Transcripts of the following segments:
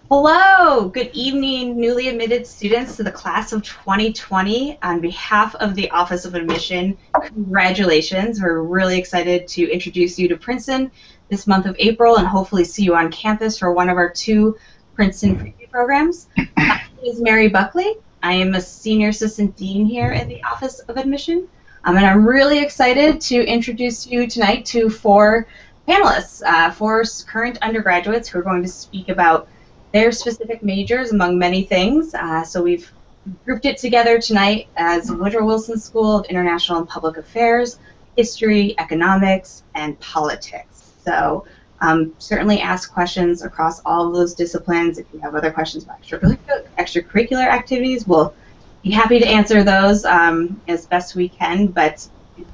Hello, good evening, newly admitted students to the class of 2020. On behalf of the Office of Admission, congratulations. We're really excited to introduce you to Princeton this month of April and hopefully see you on campus for one of our two Princeton preview programs. My name is Mary Buckley. I am a senior assistant dean here at the Office of Admission, and I'm really excited to introduce you tonight to four panelists, four current undergraduates who are going to speak about their specific majors, among many things. So we've grouped it together tonight as Woodrow Wilson School of International and Public Affairs, History, Economics, and Politics. So certainly ask questions across all of those disciplines. If you have other questions about extracurricular activities, we'll be happy to answer those as best we can. But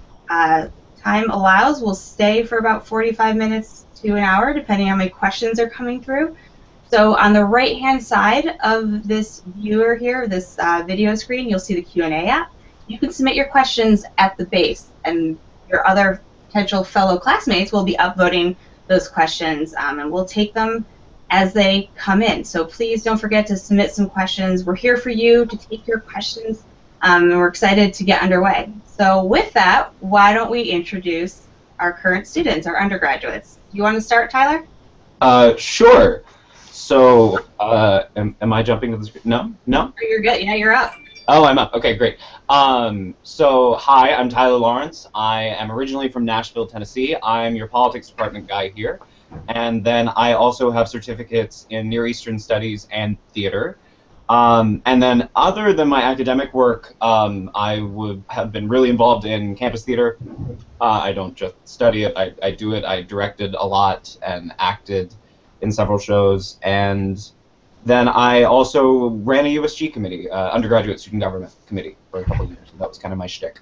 time allows, we'll stay for about 45 minutes to an hour, depending on how many questions are coming through. So on the right-hand side of this viewer here, this video screen, you'll see the Q&A app. You can submit your questions at the base, and your other potential fellow classmates will be upvoting those questions, and we'll take them as they come in. So please don't forget to submit some questions. We're here for you to take your questions, and we're excited to get underway. So with that, why don't we introduce our current students, our undergraduates. You want to start, Tyler? Sure. So, am I jumping to the screen? No? No? You're good. Yeah, you're up. Oh, I'm up. Okay, great. So, hi, I'm Tyler Lawrence. I am originally from Nashville, Tennessee. I'm your politics department guy here. And then I also have certificates in Near Eastern Studies and theater. And then other than my academic work, I would have been really involved in campus theater. I don't just study it, I do it. I directed a lot and acted in several shows, and then I also ran a USG committee, undergraduate student government committee, for a couple of years. So that was kind of my shtick.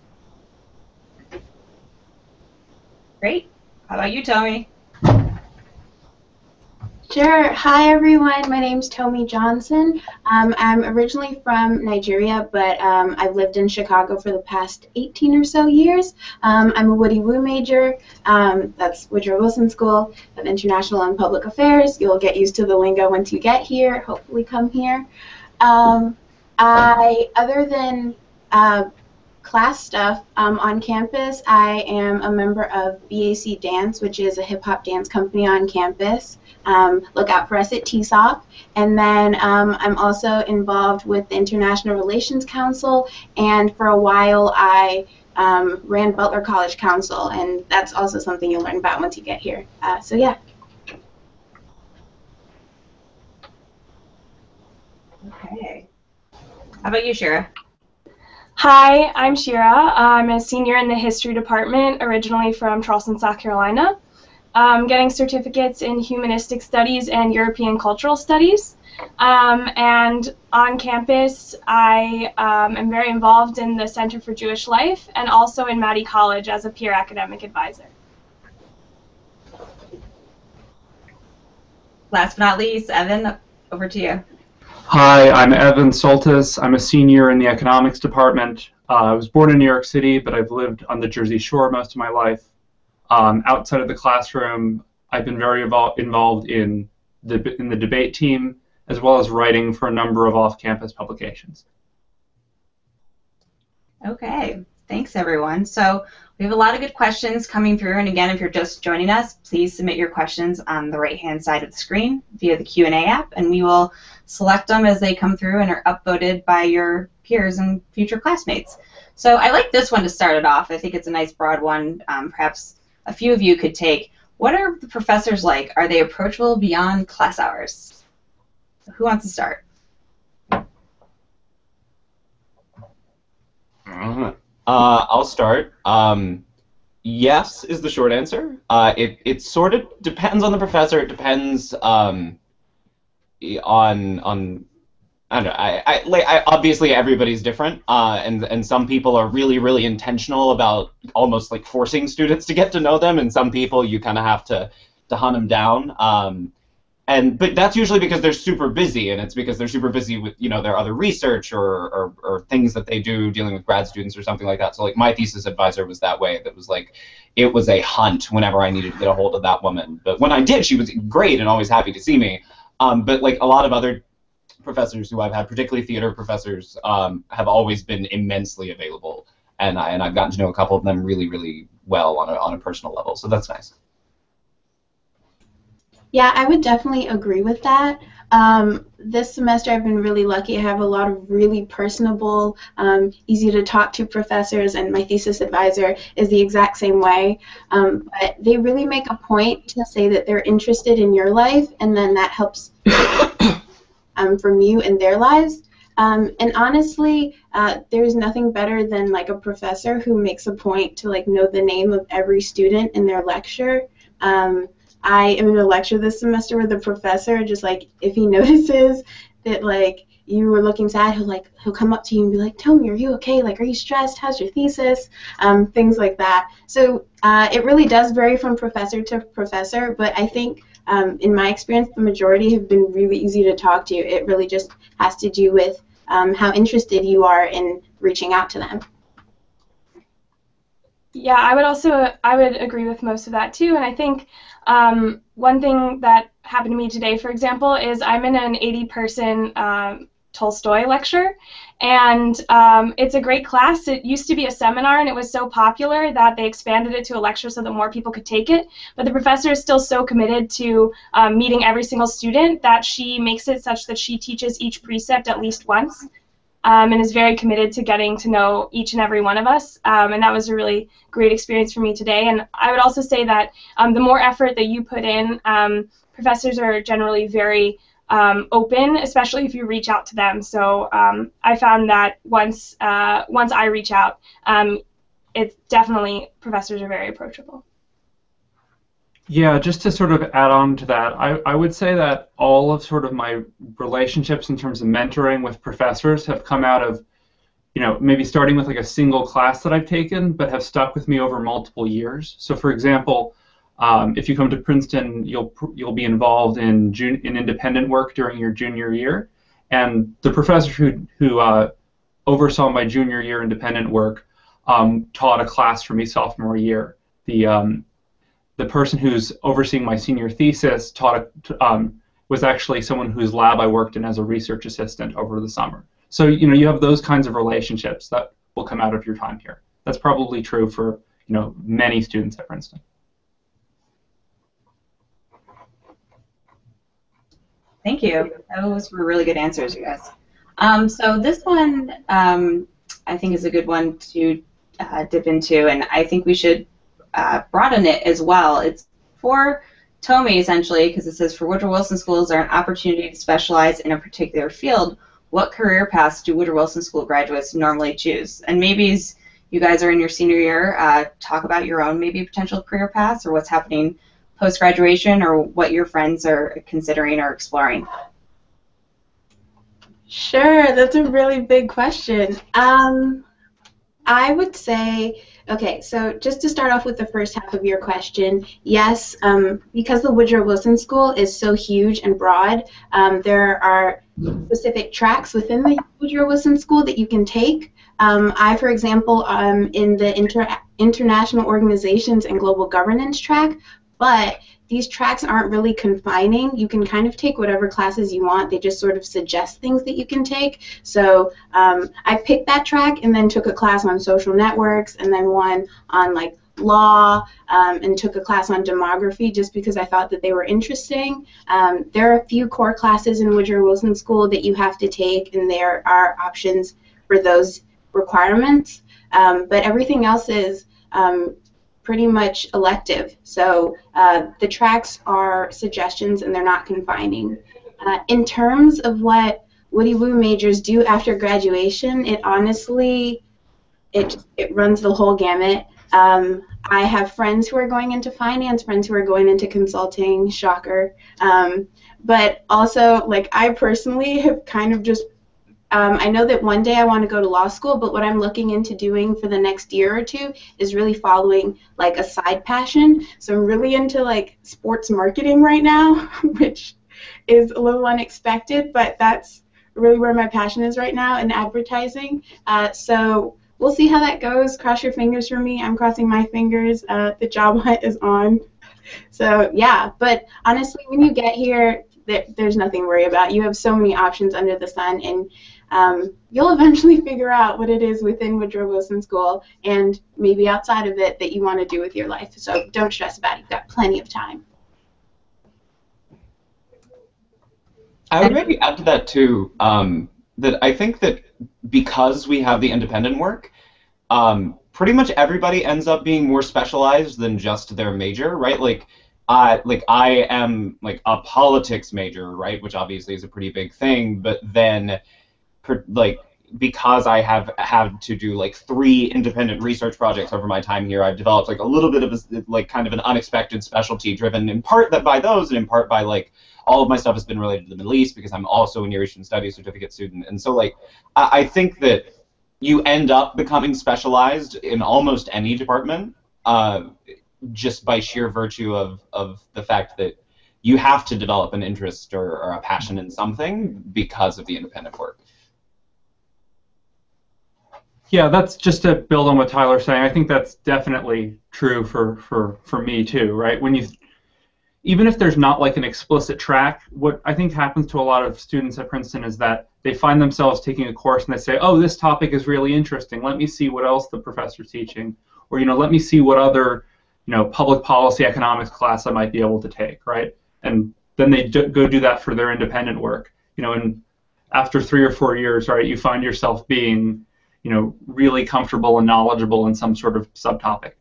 Great. How about you, Tommy? Sure. Hi, everyone. My name's Tomi Johnson. I'm originally from Nigeria, but I've lived in Chicago for the past 18 or so years. I'm a Woody Woo major. That's Woodrow Wilson School of International and Public Affairs. You'll get used to the lingo once you get here. Hopefully come here. Other than class stuff on campus, I am a member of BAC Dance, which is a hip-hop dance company on campus. Look out for us at TSOC. And then I'm also involved with the International Relations Council, and for a while I ran Butler College Council, and that's also something you'll learn about once you get here. So yeah. Okay. How about you, Shira? Hi, I'm Shira. I'm a senior in the history department, originally from Charleston, South Carolina. Getting certificates in humanistic studies and European cultural studies. And on campus, I am very involved in the Center for Jewish Life and also in Maddie College as a peer academic advisor. Last but not least, Evan, over to you. Hi, I'm Evan Soltis. I'm a senior in the economics department. I was born in New York City, but I've lived on the Jersey Shore most of my life. Outside of the classroom, I've been very involved in the debate team, as well as writing for a number of off-campus publications. Okay, thanks everyone. So we have a lot of good questions coming through, and again, if you're just joining us, please submit your questions on the right-hand side of the screen via the Q&A app, and we will select them as they come through and are upvoted by your peers and future classmates. So I like this one to start it off. I think it's a nice broad one. Perhaps a few of you could take. What are the professors like? Are they approachable beyond class hours? So who wants to start? I'll start. Yes is the short answer. It sort of depends on the professor. It depends on I don't know. Obviously, everybody's different, and some people are really intentional about almost like forcing students to get to know them, and some people you kind of have to hunt them down. But that's usually because they're super busy, and it's because they're super busy with their other research or things that they do dealing with grad students or something like that. So like my thesis advisor was that way. That was like it was a hunt whenever I needed to get a hold of that woman. But when I did, she was great and always happy to see me. But like a lot of other professors who I've had, particularly theater professors, have always been immensely available, and I've gotten to know a couple of them really, really well on a personal level. So that's nice. Yeah, I would definitely agree with that. This semester I've been really lucky. I have a lot of really personable, easy to talk to professors, and my thesis advisor is the exact same way. But they really make a point to say that they're interested in your life, and then that helps from you and their lives. And honestly, there's nothing better than like a professor who makes a point to like know the name of every student in their lecture. I am in a lecture this semester where the professor, just like if he notices that like you were looking sad, he'll come up to you and be like, "Tell me, are you okay? Like, are you stressed? How's your thesis?" Things like that. So it really does vary from professor to professor, but I think in my experience, the majority have been really easy to talk to. It really just has to do with how interested you are in reaching out to them. Yeah, I would agree with most of that too, and I think one thing that happened to me today, for example, is I'm in an 80-person Tolstoy lecture, and it's a great class. It used to be a seminar, and it was so popular that they expanded it to a lecture so that more people could take it, but the professor is still so committed to meeting every single student that she makes it such that she teaches each precept at least once. And is very committed to getting to know each and every one of us, and that was a really great experience for me today. And I would also say that the more effort that you put in, professors are generally very open, especially if you reach out to them. So I found that once I reach out, it's definitely, professors are very approachable. Yeah, just to sort of add on to that, I would say that all of sort of my relationships in terms of mentoring with professors have come out of, maybe starting with like a single class that I've taken, but have stuck with me over multiple years. So for example, if you come to Princeton, you'll be involved in independent work during your junior year, and the professor who oversaw my junior year independent work taught a class for me sophomore year. The person who's overseeing my senior thesis was actually someone whose lab I worked in as a research assistant over the summer. So you have those kinds of relationships that will come out of your time here. That's probably true for many students at Princeton. Thank you. Those were really good answers, you guys. So this one I think is a good one to dip into, and I think we should broaden it as well. It's for Tomei, essentially, because it says, for Woodrow Wilson schools are an opportunity to specialize in a particular field. What career paths do Woodrow Wilson School graduates normally choose? And maybe as you guys are in your senior year, talk about your own maybe potential career paths or what's happening post-graduation or what your friends are considering or exploring. Sure, that's a really big question. I would say, okay, so just to start off with the first half of your question, yes, because the Woodrow Wilson School is so huge and broad, there are specific tracks within the Woodrow Wilson School that you can take. I, for example, am in the International Organizations and Global Governance track, but these tracks aren't really confining. You can kind of take whatever classes you want. They just sort of suggest things that you can take. So I picked that track and then took a class on social networks and then one on like law and took a class on demography just because I thought that they were interesting. There are a few core classes in Woodrow Wilson School that you have to take, and there are options for those requirements. But everything else is pretty much elective. So the tracks are suggestions and they're not confining. In terms of what Woody Woo majors do after graduation, it honestly, it runs the whole gamut. I have friends who are going into finance, friends who are going into consulting, shocker. But also, like, I personally have kind of just I know that one day I want to go to law school, but what I'm looking into doing for the next year or two is really following like a side passion. So I'm really into like sports marketing right now, which is a little unexpected, but that's really where my passion is right now, in advertising. So we'll see how that goes. Cross your fingers for me. I'm crossing my fingers. The job hunt is on. So yeah, but honestly, when you get here, there's nothing to worry about. You have so many options under the sun, and you'll eventually figure out what it is within Woodrow Wilson School and maybe outside of it that you want to do with your life. So don't stress about it. You've got plenty of time. I would maybe add to that too, that I think that because we have the independent work, pretty much everybody ends up being more specialized than just their major, right? Like I am like a politics major, right, which obviously is a pretty big thing, but then like because I have had to do like 3 independent research projects over my time here, I've developed like a little bit of a, like kind of an unexpected specialty driven in part by those and in part by like all of my stuff has been related to the Middle East because I'm also a Near Eastern Studies certificate student, and so like I think that you end up becoming specialized in almost any department just by sheer virtue of the fact that you have to develop an interest or a passion in something because of the independent work. Yeah, that's just to build on what Tyler's saying. I think that's definitely true for me too, right? When you, even if there's not like an explicit track, what I think happens to a lot of students at Princeton is that they find themselves taking a course and they say, oh, this topic is really interesting. Let me see what else the professor's teaching, or let me see what other public policy economics class I might be able to take, right? And then they go do that for their independent work, and after 3 or 4 years, right, you find yourself being really comfortable and knowledgeable in some sort of subtopic.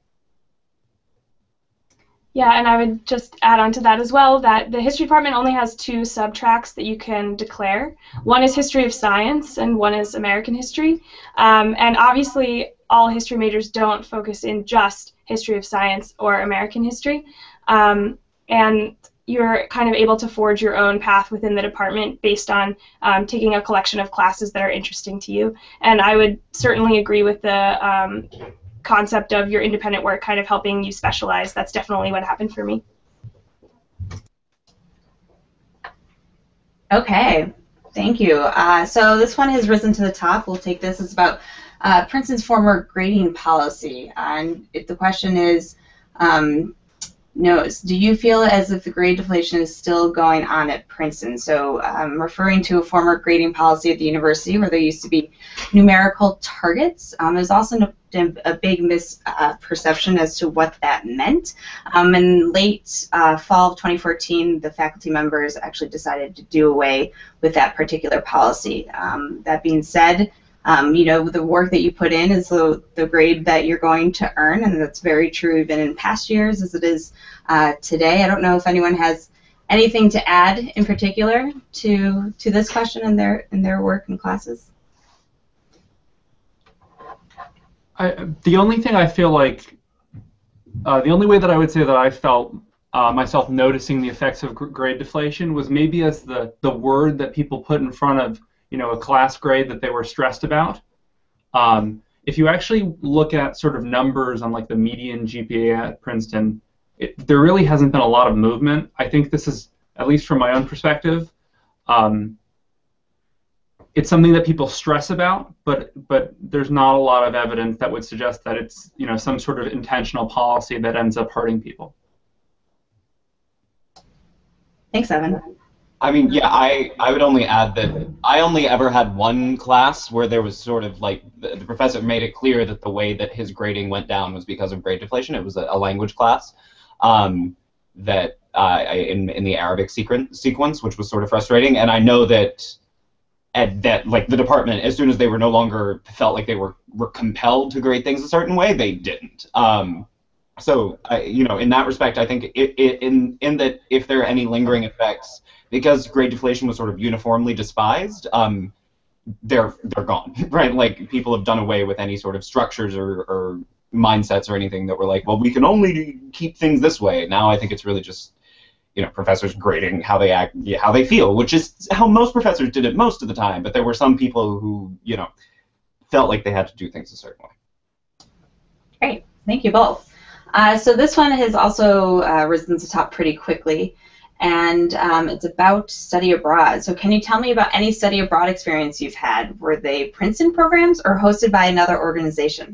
Yeah, and I would just add on to that as well that the history department only has 2 subtracks that you can declare. One is history of science and one is American history. And obviously all history majors don't focus in just history of science or American history. And you're kind of able to forge your own path within the department based on taking a collection of classes that are interesting to you. And I would certainly agree with the concept of your independent work kind of helping you specialize. That's definitely what happened for me. Okay, thank you. So this one has risen to the top. We'll take this. It's about Princeton's former grading policy. And the question is, do you feel as if the grade deflation is still going on at Princeton? So referring to a former grading policy at the university where there used to be numerical targets. There's also a big misperception as to what that meant. In late fall of 2014, the faculty members actually decided to do away with that particular policy. That being said, the work that you put in is the grade that you're going to earn, and that's very true even in past years as it is today. I don't know if anyone has anything to add in particular to this question in their work and classes. The only thing I feel like, the only way that I would say that I felt myself noticing the effects of grade deflation was maybe as the word that people put in front of a class grade that they were stressed about. If you actually look at sort of numbers on like the median GPA at Princeton, there really hasn't been a lot of movement. I think this is, at least from my own perspective, it's something that people stress about, but there's not a lot of evidence that would suggest that it's some sort of intentional policy that ends up hurting people. Thanks, Evan. I mean, yeah, I would only add that I only ever had one class where there was sort of like the professor made it clear that the way that his grading went down was because of grade deflation. It was a language class that in the Arabic sequence, which was sort of frustrating. And I know that like the department, as soon as they were no longer felt like they were compelled to grade things a certain way, they didn't. So in that respect, I think in that if there are any lingering effects, because grade deflation was sort of uniformly despised, they're gone, right? Like people have done away with any sort of structures or mindsets or anything that were like, well, we can only keep things this way. Now I think it's really just professors grading how they act, how they feel, which is how most professors did it most of the time. But there were some people who felt like they had to do things a certain way. Great, thank you both. So this one has also risen to the top pretty quickly, and it's about study abroad. So can you tell me about any study abroad experience you've had? Were they Princeton programs or hosted by another organization?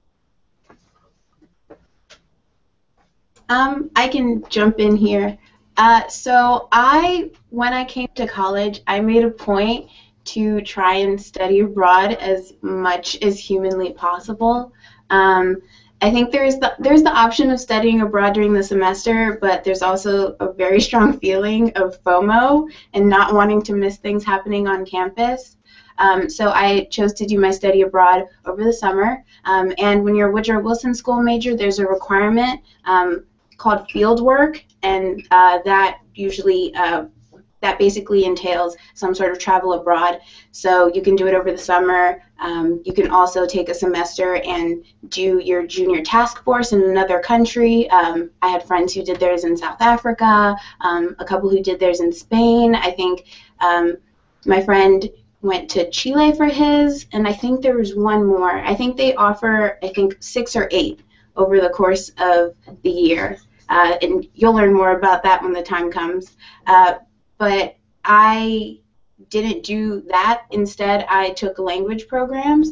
I can jump in here. So when I came to college, I made a point to try and study abroad as much as humanly possible. I think there's the option of studying abroad during the semester, but there's also a very strong feeling of FOMO and not wanting to miss things happening on campus. So I chose to do my study abroad over the summer. And when you're a Woodrow Wilson School major, there's a requirement called field work, and that usually that basically entails some sort of travel abroad. So you can do it over the summer. You can also take a semester and do your junior task force in another country. I had friends who did theirs in South Africa, a couple who did theirs in Spain. I think my friend went to Chile for his, and I think there was one more. I think they offer, 6 or 8 over the course of the year. And you'll learn more about that when the time comes. But I didn't do that. Instead, I took language programs.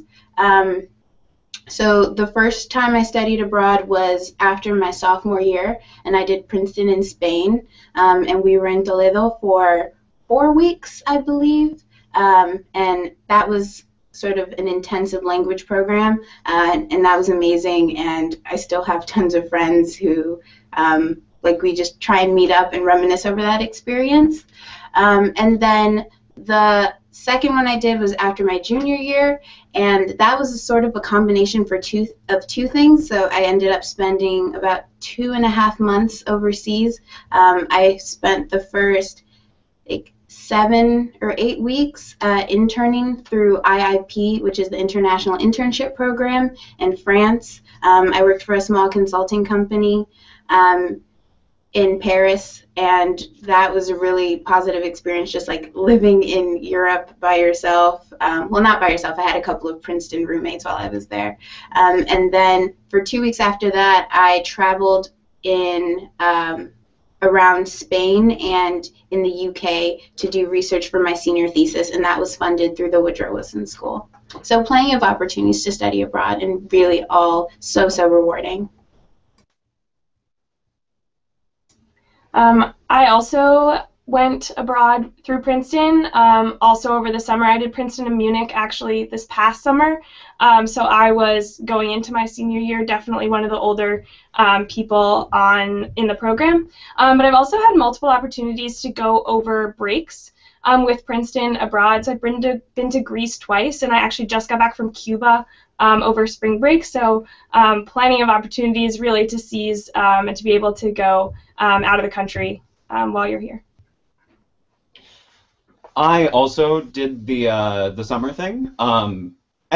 So the first time I studied abroad was after my sophomore year, and I did Princeton in Spain. And we were in Toledo for 4 weeks, I believe. And that was sort of an intensive language program, and that was amazing. And I still have tons of friends who, we just try and meet up and reminisce over that experience. And then the second one I did was after my junior year, and that was sort of a combination of two things. So I ended up spending about 2.5 months overseas. I spent the first 7 or 8 weeks interning through IIP, which is the International Internship Program in France. I worked for a small consulting company in Paris, and that was a really positive experience, just like living in Europe by yourself. Well, not by yourself. I had a couple of Princeton roommates while I was there. And then for 2 weeks after that, I traveled in around Spain and in the UK to do research for my senior thesis, and that was funded through the Woodrow Wilson School. So plenty of opportunities to study abroad, and really all so rewarding. I also went abroad through Princeton. Also over the summer, I did Princeton and Munich actually this past summer. So I was going into my senior year, definitely one of the older people in the program. But I've also had multiple opportunities to go over breaks with Princeton abroad. So I've been to Greece twice, and I actually just got back from Cuba over spring break. So plenty of opportunities really to seize and to be able to go out of the country while you're here. I also did the summer thing, and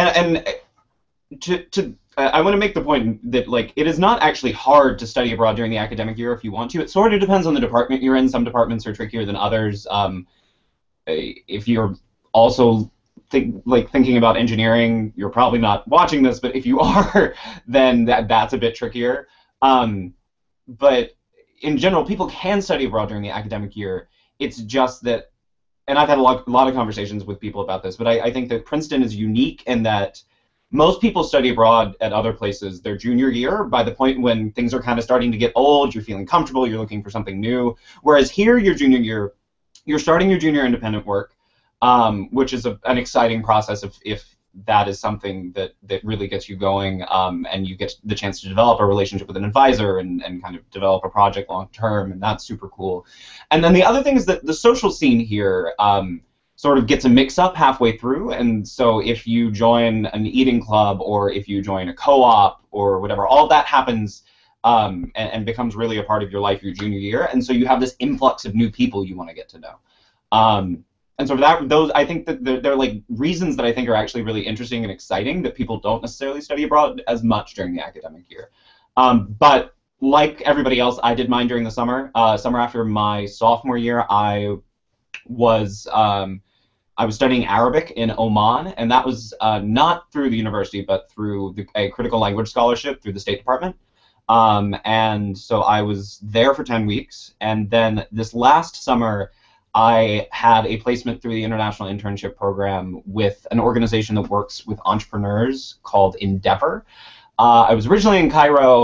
I want to make the point that it is not actually hard to study abroad during the academic year if you want to. It sort of depends on the department you're in. Some departments are trickier than others. If you're also thinking about engineering, you're probably not watching this, but if you are, then that's a bit trickier. But in general, people can study abroad during the academic year. It's just that, and I've had a lot of conversations with people about this, but I think that Princeton is unique in that most people study abroad at other places their junior year. By the point when things are kind of starting to get old, you're feeling comfortable, you're looking for something new. Whereas here, your junior year, you're starting your junior independent work, which is an exciting process if that is something that really gets you going, and you get the chance to develop a relationship with an advisor and kind of develop a project long term, and that's super cool. And then the other thing is that the social scene here sort of gets a mix-up halfway through, and so if you join an eating club or if you join a co-op or whatever, all that happens and becomes really a part of your life your junior year, and so you have this influx of new people you want to get to know. And so those, I think that they're reasons that I think are actually really interesting and exciting that people don't necessarily study abroad as much during the academic year. But like everybody else, I did mine during the summer. Summer after my sophomore year, I was studying Arabic in Oman, and that was not through the university, but through a critical language scholarship through the State Department. And so I was there for 10 weeks, and then this last summer, I had a placement through the International Internship Program with an organization that works with entrepreneurs called Endeavor. I was originally in Cairo.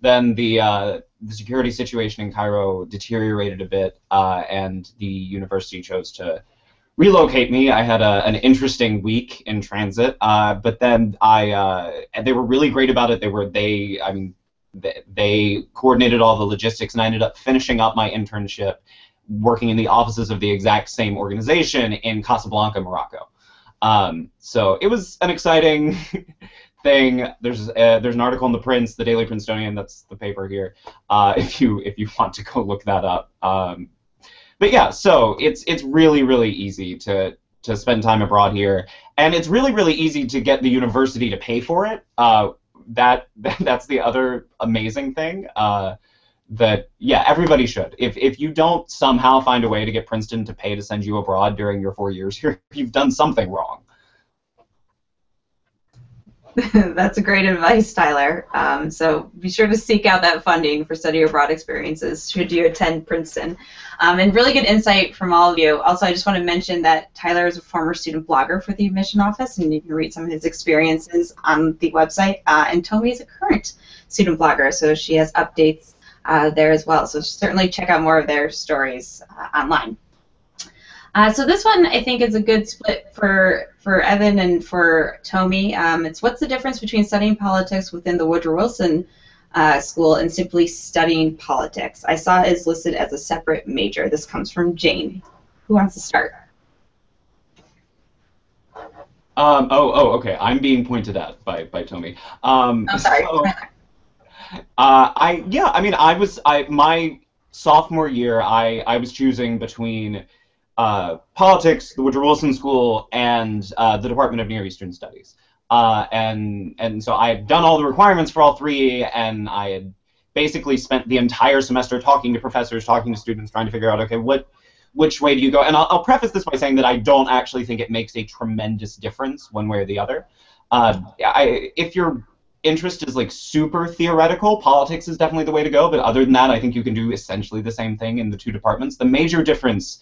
then the security situation in Cairo deteriorated a bit, and the university chose to relocate me. I had an interesting week in transit, but then they were really great about it. They coordinated all the logistics, and I ended up finishing up my internship working in the offices of the exact same organization in Casablanca, Morocco. So it was an exciting thing. There's an article in the Prince, the Daily Princetonian, that's the paper here, if you want to go look that up. But yeah, so it's really, really easy to spend time abroad here, and it's really, really easy to get the university to pay for it. That's the other amazing thing. That yeah, everybody should. If you don't somehow find a way to get Princeton to pay to send you abroad during your 4 years here, you've done something wrong. That's a great advice, Tyler. So be sure to seek out that funding for study abroad experiences should you attend Princeton. And really good insight from all of you. Also, I just want to mention that Tyler is a former student blogger for the admission office, and you can read some of his experiences on the website. And Tomi is a current student blogger, so she has updates there as well. So certainly check out more of their stories online. So this one, I think, is a good split for Evan and for Tomi. It's what's the difference between studying politics within the Woodrow Wilson School and simply studying politics? I saw it is listed as a separate major. This comes from Jane. Who wants to start? Okay. I'm being pointed at by Tomi. I'm sorry. So, my sophomore year, I was choosing between politics, the Woodrow Wilson School, and the Department of Near Eastern Studies. And so I had done all the requirements for all three, and I had basically spent the entire semester talking to professors, talking to students, trying to figure out, okay, which way do you go? And I'll preface this by saying that I don't actually think it makes a tremendous difference one way or the other. If your interest is like super theoretical, politics is definitely the way to go, but other than that, I think you can do essentially the same thing in the two departments. The major difference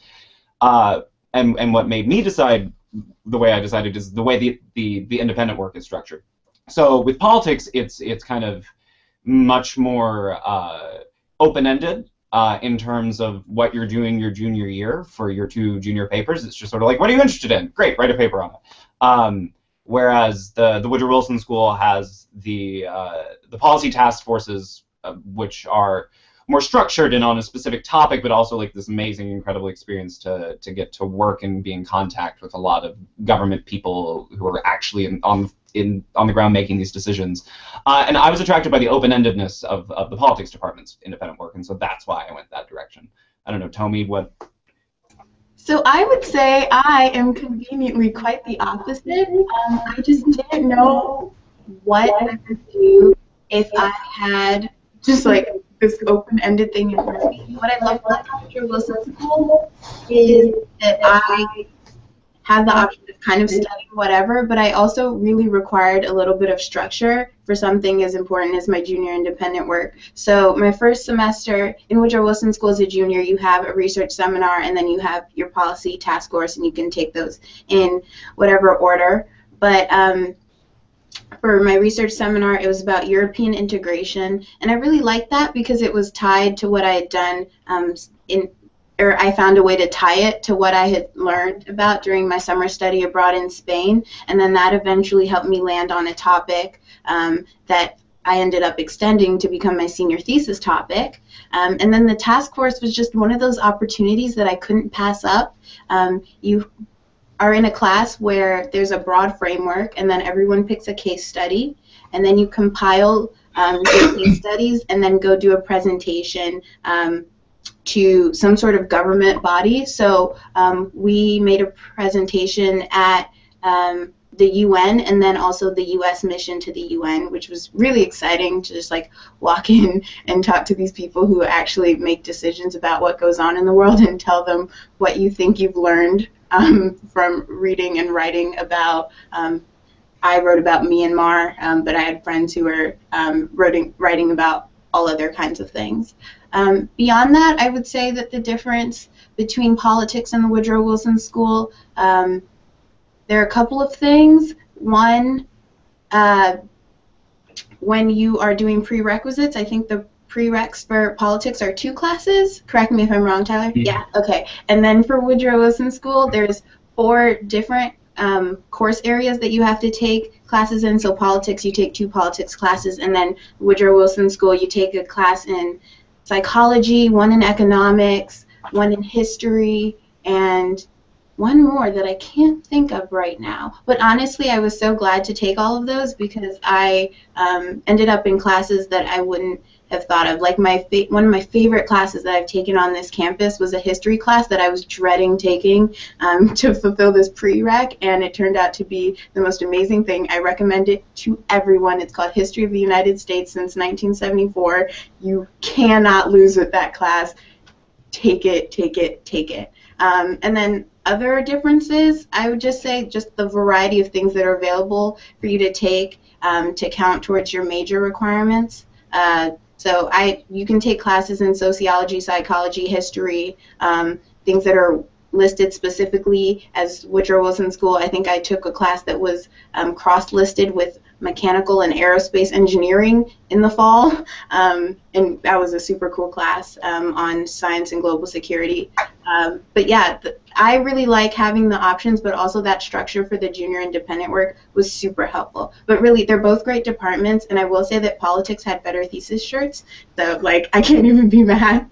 and what made me decide the way I decided is the way the independent work is structured. So with politics, it's kind of much more open-ended in terms of what you're doing your junior year for your two junior papers. It's just sort of like, what are you interested in? Great, write a paper on it. Whereas the Woodrow Wilson School has the policy task forces, which are more structured and on a specific topic, but also like this amazing, incredible experience to get to work and be in contact with a lot of government people who are actually on the ground making these decisions. And I was attracted by the open-endedness of the politics department's independent work, and so that's why I went that direction. I don't know, Tomi, what? So I would say I am conveniently quite the opposite. I just didn't know what I would do if I had just like this open-ended thing in front of me. What I love about Woodrow Wilson School is that I had the option of kind of studying whatever, but I also really required a little bit of structure for something as important as my junior independent work. So my first semester in Woodrow Wilson School as a junior, you have a research seminar, and then you have your policy task force, and you can take those in whatever order. But for my research seminar, it was about European integration, and I really liked that because it was tied to what I had done or I found a way to tie it to what I had learned about during my summer study abroad in Spain, and then that eventually helped me land on a topic that I ended up extending to become my senior thesis topic. And then the task force was just one of those opportunities that I couldn't pass up. You are in a class where there's a broad framework, and then everyone picks a case study, and then you compile your case studies, and then go do a presentation to some sort of government body. So we made a presentation at the UN, and then also the US mission to the UN, which was really exciting to just like walk in and talk to these people who actually make decisions about what goes on in the world and tell them what you think you've learned from reading and writing about. I wrote about Myanmar, but I had friends who were writing about all other kinds of things. Beyond that, I would say that the difference between politics and the Woodrow Wilson School, there are a couple of things. One, when you are doing prerequisites, I think the prereqs for politics are 2 classes. Correct me if I'm wrong, Tyler. Yeah. Okay. And then for Woodrow Wilson School, there's 4 different course areas that you have to take classes in. So politics, you take 2 politics classes, and then Woodrow Wilson School, you take a class in psychology, 1 in economics, 1 in history, and 1 more that I can't think of right now. But honestly, I was so glad to take all of those because I ended up in classes that I wouldn't have thought of. Like one of my favorite classes that I've taken on this campus was a history class that I was dreading taking to fulfill this prereq, and it turned out to be the most amazing thing. I recommend it to everyone. It's called History of the United States since 1974. You cannot lose with that class. Take it, take it, take it. And then other differences, I would just say just the variety of things that are available for you to take to count towards your major requirements. So you can take classes in sociology, psychology, history, things that are listed specifically as Woodrow Wilson School. I think I took a class that was cross-listed with mechanical and aerospace engineering in the fall, and that was a super cool class on science and global security. But yeah, I really like having the options, but also that structure for the junior independent work was super helpful. But really, they're both great departments, and I will say that politics had better thesis shirts, so like I can't even be mad.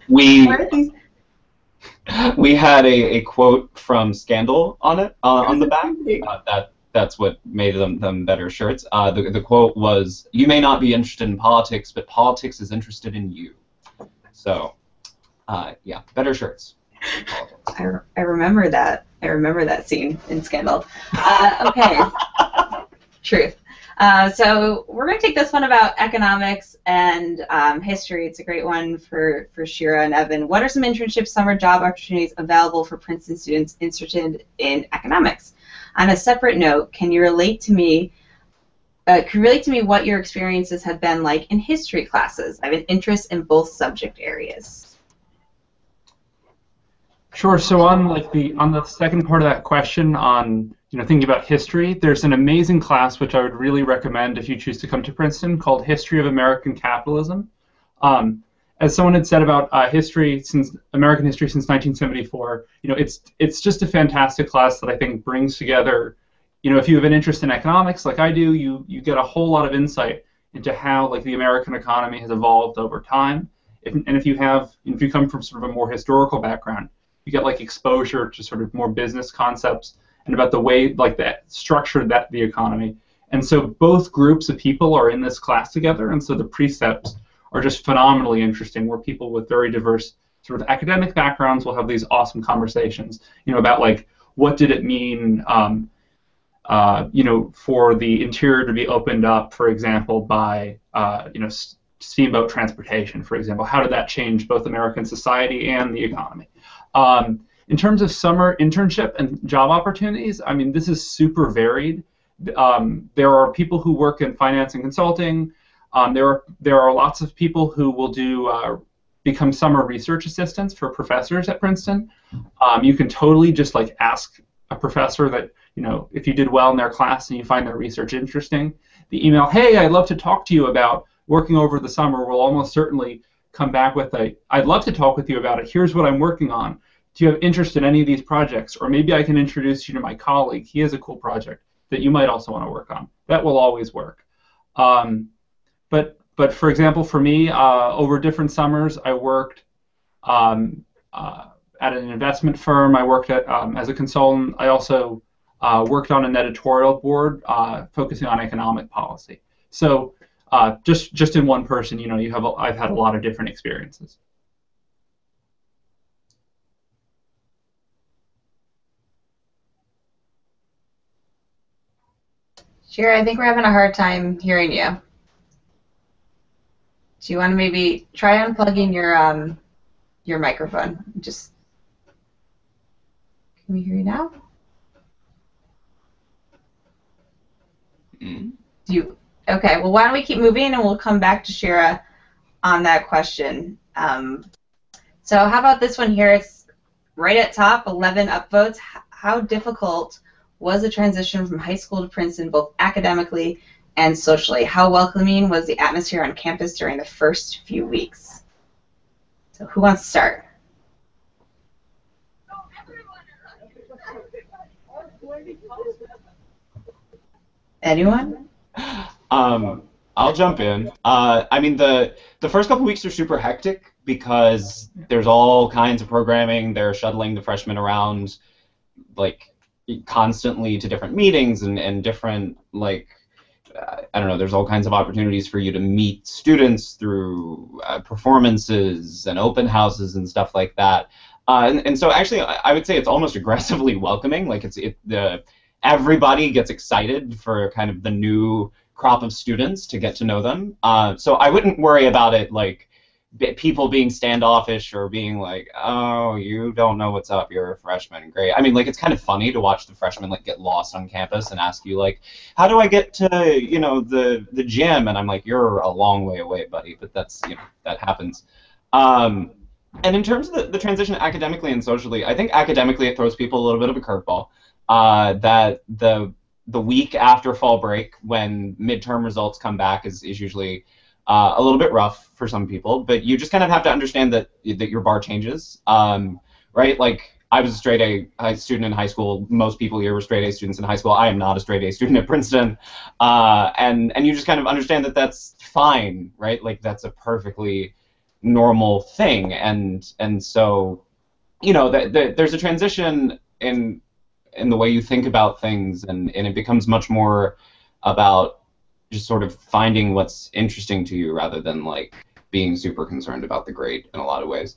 We had a quote from Scandal on it on the back. That's what made them better shirts. The quote was, "You may not be interested in politics, but politics is interested in you." So, yeah, better shirts. I remember that. I remember that scene in Scandal. Okay. Truth. So we're going to take this one about economics and history. It's a great one for Shira and Evan. What are some internship summer job opportunities available for Princeton students interested in economics? On a separate note, can you relate to me what your experiences have been like in history classes? I have an interest in both subject areas. Sure. So on the second part of that question, on thinking about history, there's an amazing class which I would really recommend if you choose to come to Princeton called History of American Capitalism. As someone had said about American history since 1974, it's just a fantastic class that I think brings together, if you have an interest in economics like I do, you get a whole lot of insight into how the American economy has evolved over time. If you come from sort of a more historical background, you get exposure to sort of more business concepts and about the way that structure the economy. And so both groups of people are in this class together, and so the precepts are just phenomenally interesting, where people with very diverse sort of academic backgrounds will have these awesome conversations, about what did it mean, for the interior to be opened up, for example, by steamboat transportation, for example. How did that change both American society and the economy? In terms of summer internship and job opportunities, I mean, this is super varied. There are people who work in finance and consulting. There are lots of people who will become summer research assistants for professors at Princeton. You can totally just ask a professor that, if you did well in their class and you find their research interesting, the email, "Hey, I'd love to talk to you about working over the summer," will almost certainly come back with "I'd love to talk with you about it. Here's what I'm working on. Do you have interest in any of these projects? Or maybe I can introduce you to my colleague. He has a cool project that you might also want to work on." That will always work. But for example, for me, over different summers, I worked at an investment firm. I worked as a consultant. I also worked on an editorial board focusing on economic policy. So just in one person, I've had a lot of different experiences. Shira, I think we're having a hard time hearing you. Do you want to maybe try unplugging your microphone? Just, can we hear you now? Okay, well, why don't we keep moving and we'll come back to Shira on that question. So how about this one here? It's right at top, 11 upvotes. How difficult was the transition from high school to Princeton, both academically and socially? How welcoming was the atmosphere on campus during the first few weeks? So who wants to start? Anyone? I'll jump in. I mean, the first couple weeks are super hectic because there's all kinds of programming. They're shuttling the freshmen around, like, constantly to different meetings and different, like, I don't know, there's all kinds of opportunities for you to meet students through performances and open houses and stuff like that. And so actually, I would say it's almost aggressively welcoming. Like, everybody gets excited for kind of the new crop of students to get to know them. So I wouldn't worry about it, like, people being standoffish or being like, oh, you don't know what's up, you're a freshman, great. I mean, like, it's kind of funny to watch the freshmen, like, get lost on campus and ask you, like, how do I get to, you know, the gym? And I'm like, you're a long way away, buddy, but that's, you know, that happens. And in terms of the transition academically and socially, I think academically it throws people a little bit of a curveball. That the week after fall break, when midterm results come back, is usually a little bit rough for some people, but you just kind of have to understand that your bar changes, right? Like, I was a straight A student in high school. Most people here were straight A students in high school. I am not a straight A student at Princeton, and you just kind of understand that that's fine, right? Like, that's a perfectly normal thing, and so, you know, there's a transition in the way you think about things, and it becomes much more about just sort of finding what's interesting to you rather than, like, being super concerned about the grade in a lot of ways.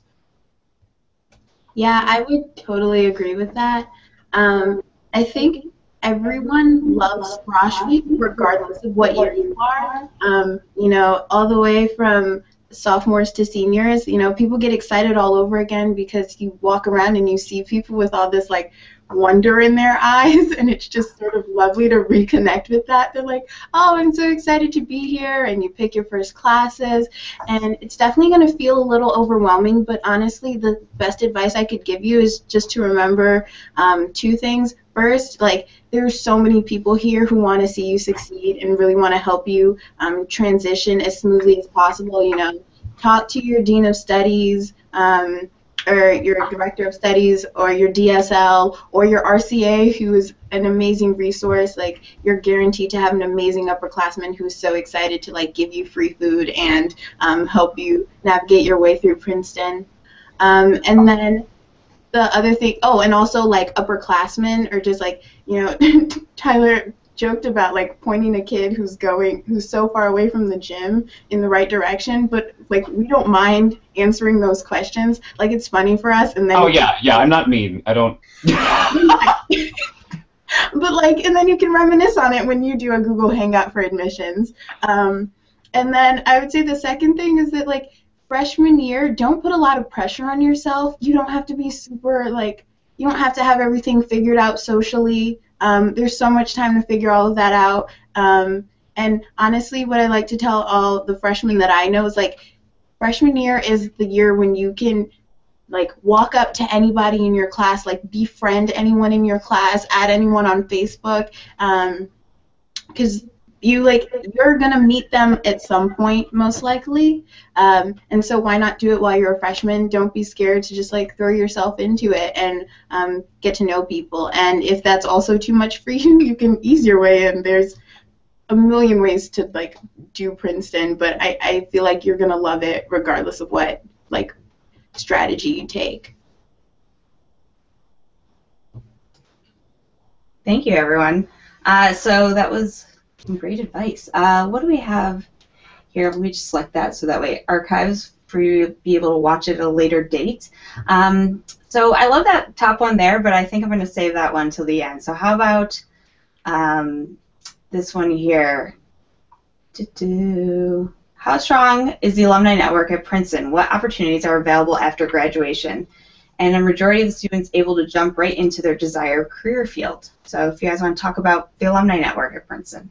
Yeah, I would totally agree with that. I think everyone loves Frosh Week regardless of what year you are. You know, all the way from sophomores to seniors, you know, people get excited all over again because you walk around and you see people with all this, like, wonder in their eyes, and it's just sort of lovely to reconnect with that. They're like, oh, I'm so excited to be here, and you pick your first classes, and it's definitely going to feel a little overwhelming, but honestly, the best advice I could give you is just to remember two things. First, like, there's so many people here who want to see you succeed and really want to help you transition as smoothly as possible. You know, talk to your dean of studies, or your director of studies, or your DSL, or your RCA, who is an amazing resource. Like, you're guaranteed to have an amazing upperclassman who's so excited to, like, give you free food and help you navigate your way through Princeton. And then the other thing, oh, and also, like, upperclassmen, or just, like, you know, Tyler joked about, like, pointing a kid who's so far away from the gym in the right direction, but, like, we don't mind answering those questions. Like, it's funny for us, and then... Oh, yeah, I'm not mean. I don't... But, like, and then you can reminisce on it when you do a Google Hangout for admissions. And then I would say the second thing is that, like, freshman year, don't put a lot of pressure on yourself. You don't have to be super, like, you don't have to have everything figured out socially. There's so much time to figure all of that out. And honestly, what I like to tell all the freshmen that I know is, like, freshman year is the year when you can, like, walk up to anybody in your class, like, befriend anyone in your class, add anyone on Facebook, because you're gonna meet them at some point, most likely, and so why not do it while you're a freshman? Don't be scared to just, like, throw yourself into it and get to know people. And if that's also too much for you, you can ease your way in. There's a million ways to, like, do Princeton, but I feel like you're gonna love it regardless of what, like, strategy you take. Thank you, everyone. So that was some great advice. What do we have here? Let me just select that so that way archives for you to be able to watch it at a later date. So I love that top one there, but I think I'm going to save that one till the end. So how about this one here? How strong is the alumni network at Princeton? What opportunities are available after graduation? And a majority of the students able to jump right into their desired career field. So if you guys want to talk about the alumni network at Princeton.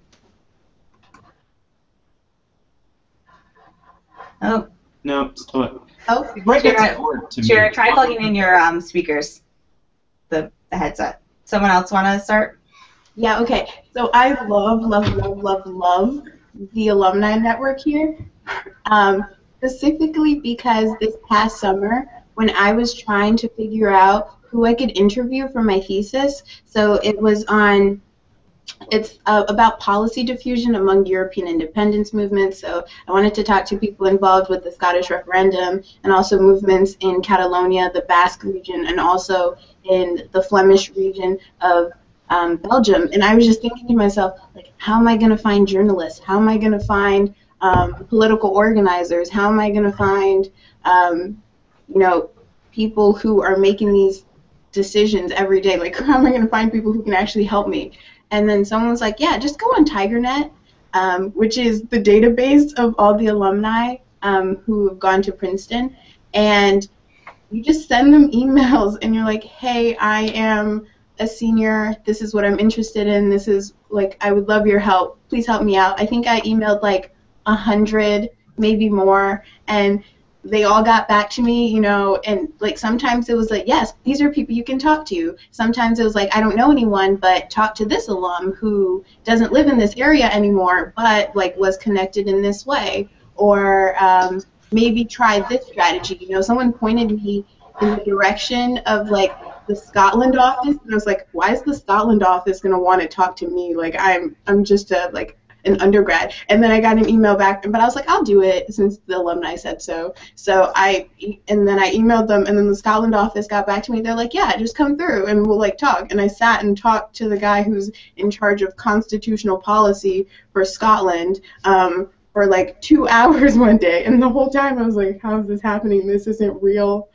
Oh. No, still. Oh. Right next door to me. Sure, try plugging in your speakers, the headset. Someone else want to start? Yeah, okay. So I love the alumni network here. Specifically because this past summer, when I was trying to figure out who I could interview for my thesis, so it's about policy diffusion among European independence movements. So I wanted to talk to people involved with the Scottish referendum and also movements in Catalonia, the Basque region, and also in the Flemish region of Belgium. And I was just thinking to myself, like, how am I going to find journalists? How am I going to find political organizers? How am I going to find, you know, people who are making these decisions every day? Like, how am I going to find people who can actually help me? And then someone was like, yeah, just go on TigerNet, which is the database of all the alumni who have gone to Princeton. And you just send them emails and you're like, hey, I am a senior. This is what I'm interested in. This is, like, I would love your help. Please help me out. I think I emailed like 100, maybe more. And they all got back to me, you know, and like sometimes it was like, yes, these are people you can talk to. Sometimes it was like, I don't know anyone, but talk to this alum who doesn't live in this area anymore, but like was connected in this way. Or maybe try this strategy. You know, someone pointed me in the direction of like the Scotland office, and I was like, why is the Scotland office going to want to talk to me? Like I'm just an undergrad. And then I got an email back, but I was like, I'll do it since the alumni said so. And then I emailed them, and then the Scotland office got back to me. They're like, yeah, just come through and we'll like talk. And I sat and talked to the guy who's in charge of constitutional policy for Scotland for like 2 hours one day. And the whole time I was like, how is this happening? This isn't real.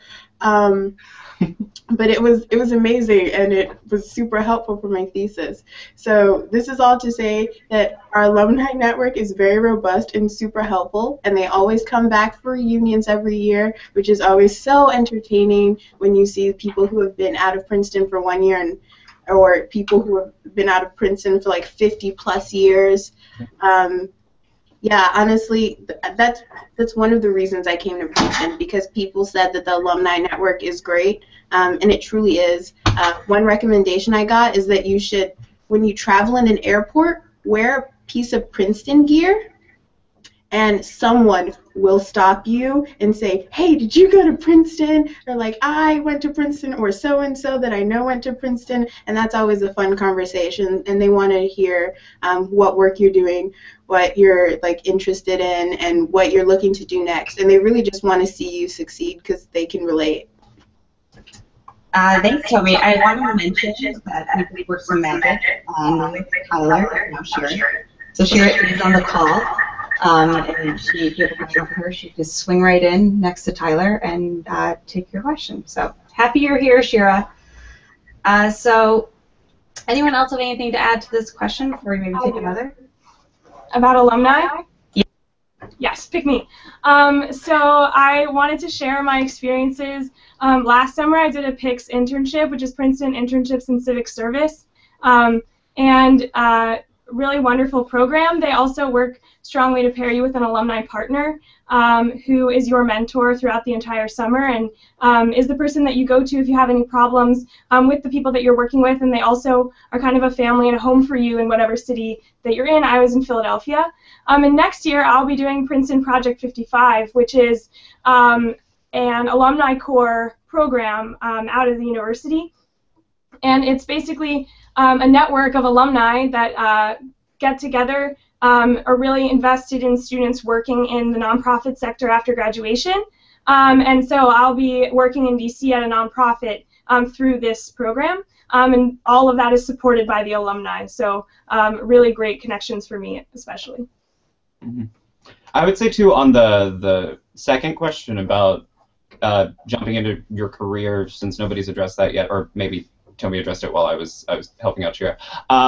But it was amazing, and it was super helpful for my thesis. So this is all to say that our alumni network is very robust and super helpful, and they always come back for reunions every year, which is always so entertaining when you see people who have been out of Princeton for 1 year or people who have been out of Princeton for like 50 plus years. Yeah, honestly, that's one of the reasons I came to Princeton, because people said that the alumni network is great, and it truly is. One recommendation I got is that you should, when you travel in an airport, wear a piece of Princeton gear, and someone will stop you and say, hey, did you go to Princeton? Or like, I went to Princeton, or so-and-so that I know went to Princeton, and that's always a fun conversation, and they want to hear what work you're doing, what you're like interested in, and what you're looking to do next, and they really just want to see you succeed because they can relate. Thanks, Toby. I wanted to mention that we worked some magic with Tyler, now Shira. So Shira is on the call. And if you have a question for her, she can swing right in next to Tyler and take your question. So happy you're here, Shira. So anyone else have anything to add to this question before we maybe take another? About alumni? Yeah. Yes, pick me. So I wanted to share my experiences. Last summer I did a PICS internship, which is Princeton Internships in Civic Service. Really wonderful program. They also work strongly to pair you with an alumni partner who is your mentor throughout the entire summer and is the person that you go to if you have any problems with the people that you're working with, and they also are kind of a family and a home for you in whatever city that you're in. I was in Philadelphia. And next year I'll be doing Princeton Project 55, which is an alumni corps program out of the university. And it's basically a network of alumni that get together, are really invested in students working in the nonprofit sector after graduation. And so I'll be working in DC at a nonprofit through this program. And all of that is supported by the alumni. So really great connections for me, especially. Mm-hmm. I would say, too, on the second question about jumping into your career, since nobody's addressed that yet, or maybe Toby addressed it while I was helping out Shira.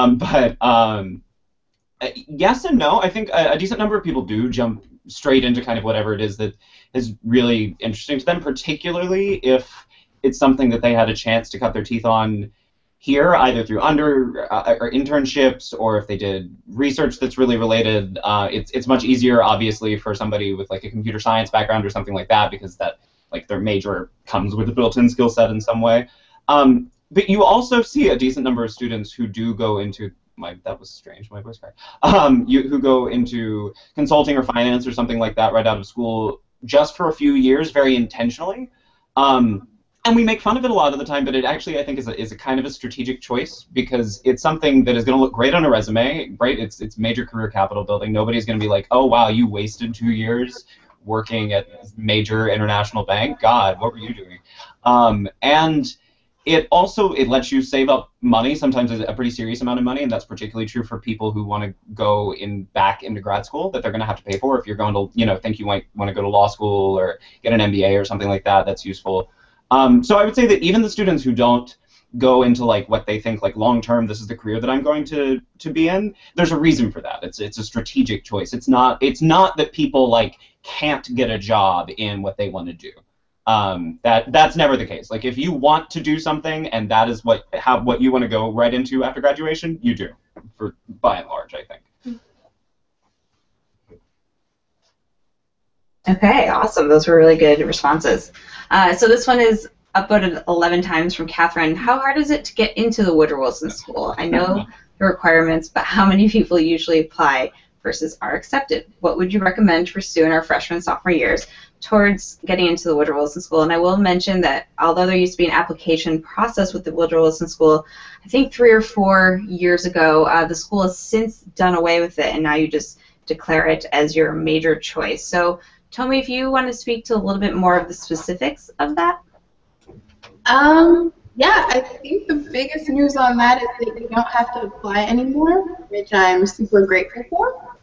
Yes and no. I think a decent number of people do jump straight into kind of whatever it is that is really interesting to them, particularly if it's something that they had a chance to cut their teeth on here, either through or internships, or if they did research that's really related. It's much easier, obviously, for somebody with like a computer science background or something like that, because that like their major comes with a built-in skill set in some way. But you also see a decent number of students who do go into that was strange. My voice cracked. Who go into consulting or finance or something like that right out of school just for a few years, very intentionally. And we make fun of it a lot of the time, but it actually, I think, is a kind of a strategic choice because it's something that is going to look great on a resume. Great, it's major career capital building. Nobody's going to be like, oh wow, you wasted 2 years working at a major international bank. God, what were you doing? And it lets you save up money, sometimes a pretty serious amount of money, and that's particularly true for people who want to go back into grad school that they're going to have to pay for. If you're going to, think you might want to go to law school or get an MBA or something like that, that's useful. So I would say that even the students who don't go into like what they think like long term, this is the career that I'm going to be in, there's a reason for that. It's a strategic choice. It's not that people like can't get a job in what they want to do. That's never the case. Like if you want to do something and that is what you want to go right into after graduation, you do, by and large, I think. Okay, awesome. Those were really good responses. So this one is upvoted 11 times from Catherine. How hard is it to get into the Woodrow Wilson School? I know the requirements, but how many people usually apply versus are accepted? What would you recommend to pursue in our freshman and sophomore years towards getting into the Woodrow Wilson School? And I will mention that although there used to be an application process with the Woodrow Wilson School, I think 3 or 4 years ago, the school has since done away with it, and now you just declare it as your major choice. So Tomi, if you want to speak to a little bit more of the specifics of that. Yeah, I think the biggest news on that is that you don't have to apply anymore, which I'm super grateful for.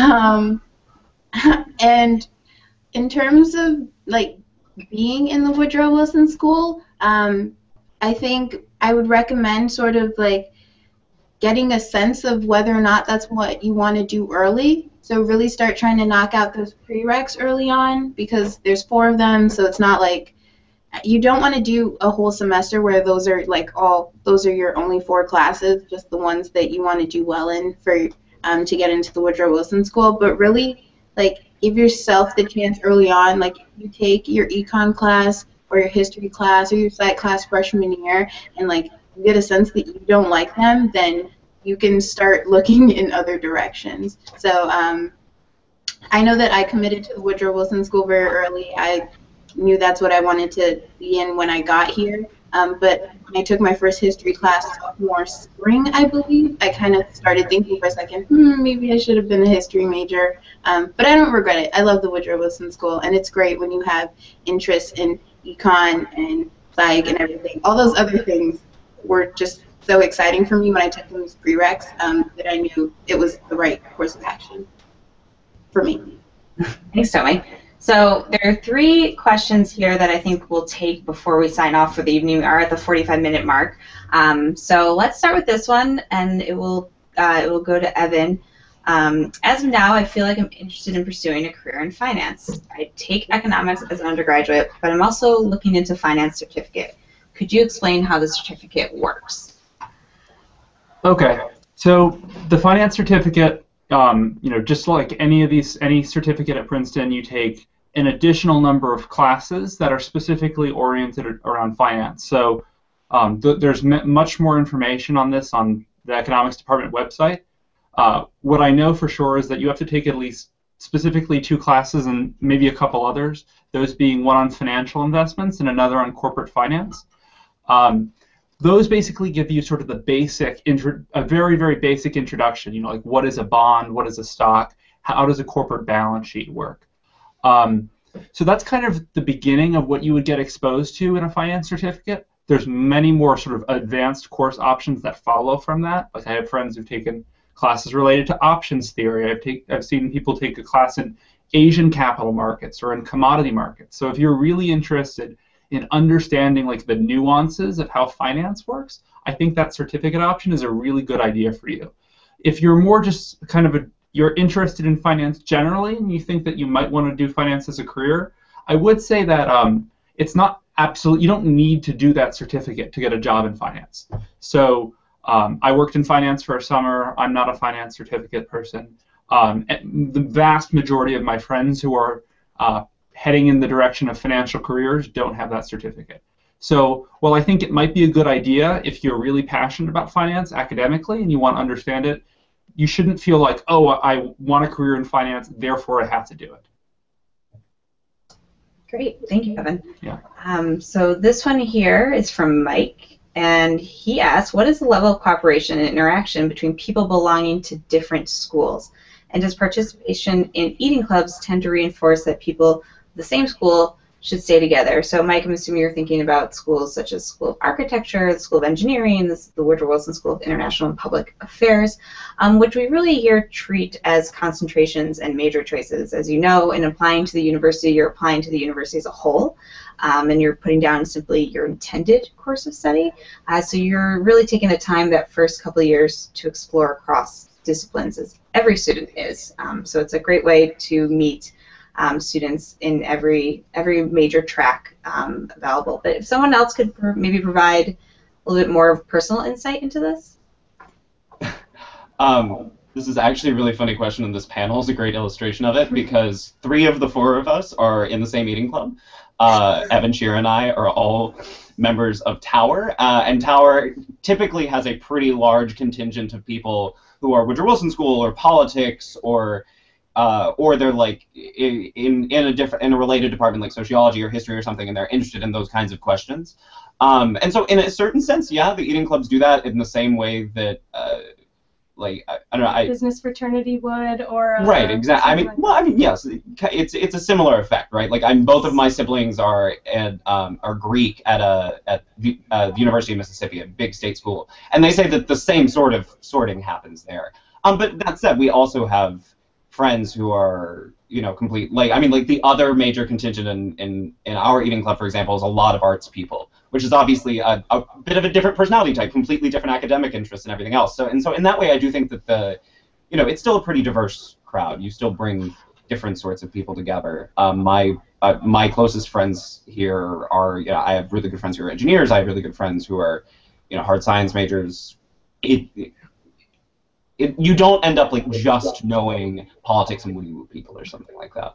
And in terms of like being in the Woodrow Wilson School, I think I would recommend sort of like getting a sense of whether or not that's what you want to do early. So really start trying to knock out those prereqs early on because there's 4 of them, so it's not like you don't want to do a whole semester where those are like those are your only 4 classes, just the ones that you want to do well in for to get into the Woodrow Wilson School. But really, like, give yourself the chance early on. Like, if you take your econ class or your history class or your psych class freshman year, and like you get a sense that you don't like them, then you can start looking in other directions. So I know that I committed to the Woodrow Wilson School very early. I knew that's what I wanted to be in when I got here. But when I took my first history class sophomore spring, I believe, I kind of started thinking for a second, maybe I should have been a history major. But I don't regret it. I love the Woodrow Wilson School, and it's great when you have interests in econ and psych and everything. All those other things were just so exciting for me when I took those prereqs that I knew it was the right course of action for me. Thanks, Tomi. So there are 3 questions here that I think we'll take before we sign off for the evening. We are at the 45-minute mark. So let's start with this one, and it will go to Evan. As of now, I feel like I'm interested in pursuing a career in finance. I take economics as an undergraduate, but I'm also looking into finance certificate. Could you explain how the certificate works? Okay, so the finance certificate, just like any certificate at Princeton, you take an additional number of classes that are specifically oriented around finance. So there's much more information on this on the economics department website. What I know for sure is that you have to take at least specifically 2 classes and maybe a couple others, those being one on financial investments and another on corporate finance. Those basically give you sort of the basic, a very, very basic introduction, like what is a bond, what is a stock, how does a corporate balance sheet work. So that's kind of the beginning of what you would get exposed to in a finance certificate. There's many more sort of advanced course options that follow from that. Like I have friends who've taken classes related to options theory. I've seen people take a class in Asian capital markets or in commodity markets. So if you're really interested in understanding like the nuances of how finance works, I think that certificate option is a really good idea for you. If you're more just kind of you're interested in finance generally and you think that you might want to do finance as a career, I would say that it's not absolute. You don't need to do that certificate to get a job in finance. So I worked in finance for a summer. I'm not a finance certificate person. The vast majority of my friends who are heading in the direction of financial careers don't have that certificate. So while I think it might be a good idea if you're really passionate about finance academically and you want to understand it, you shouldn't feel like, oh, I want a career in finance, therefore I have to do it. Great, thank you, Evan. Yeah. So this one here is from Mike, and he asks, what is the level of cooperation and interaction between people belonging to different schools? And does participation in eating clubs tend to reinforce that people of the same school should stay together? So Mike, I'm assuming you're thinking about schools such as School of Architecture, the School of Engineering, the Woodrow Wilson School of International and Public Affairs, which we really here treat as concentrations and major choices. As you know, in applying to the university, you're applying to the university as a whole, and you're putting down simply your intended course of study. So you're really taking the time that first couple of years to explore across disciplines, as every student is. So it's a great way to meet students in every major track available. But if someone else could maybe provide a little bit more of personal insight into this. This is actually a really funny question, and this panel is a great illustration of it because 3 of the 4 of us are in the same eating club. Evan, Shira, and I are all members of Tower, and Tower typically has a pretty large contingent of people who are Woodrow Wilson School or politics or they're like in a related department like sociology or history or something, and they're interested in those kinds of questions. And so in a certain sense, yeah, the eating clubs do that in the same way that I don't know, business fraternity would, or right, exactly. I mean, yes, it's a similar effect, right? Like, both of my siblings are Greek at the University of Mississippi, a big state school, and they say that the same sort of sorting happens there. But that said, we also have friends who are, complete, like the other major contingent in our eating club, for example, is a lot of arts people, which is obviously a bit of a different personality type, completely different academic interests and everything else. So in that way, I do think that it's still a pretty diverse crowd. You still bring different sorts of people together. My closest friends here are, I have really good friends who are engineers. I have really good friends who are, hard science majors. You don't end up like just knowing politics and woo-woo people or something like that.